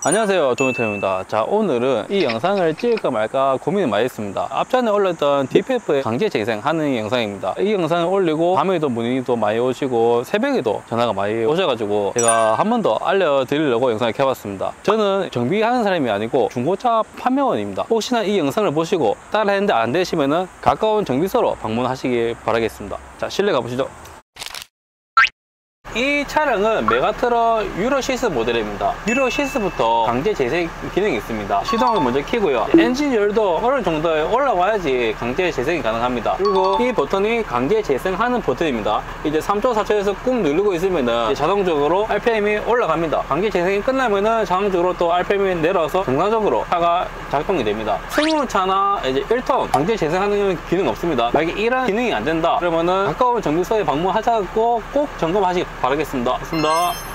안녕하세요, 조미터입니다. 자, 오늘은 이 영상을 찍을까 말까 고민을 많이 했습니다. 앞전에 올렸던 DPF의 강제 재생하는 영상입니다. 이 영상을 올리고 밤에도 문의도 많이 오시고 새벽에도 전화가 많이 오셔가지고 제가 한 번 더 알려드리려고 영상을 켜봤습니다. 저는 정비하는 사람이 아니고 중고차 판매원입니다. 혹시나 이 영상을 보시고 따라 했는데 안 되시면은 가까운 정비소로 방문하시기 바라겠습니다. 자, 실내 가보시죠. 이 차량은 메가트럭 유로 6 모델입니다. 유로 6부터 강제 재생 기능이 있습니다. 시동을 먼저 켜고요. 엔진 열도 어느 정도에 올라와야지 강제 재생이 가능합니다. 그리고 이 버튼이 강제 재생하는 버튼입니다. 이제 3초 4초에서 꾹 누르고 있으면은 자동적으로 RPM이 올라갑니다. 강제 재생이 끝나면은 자동적으로 또 RPM이 내려서 정상적으로 차가 작동이 됩니다. 승용차나 이제 1톤 강제 재생하는 기능 없습니다. 만약에 이런 기능이 안 된다 그러면은 가까운 정비소에 방문하자고 꼭 점검하시기 바라겠습니다.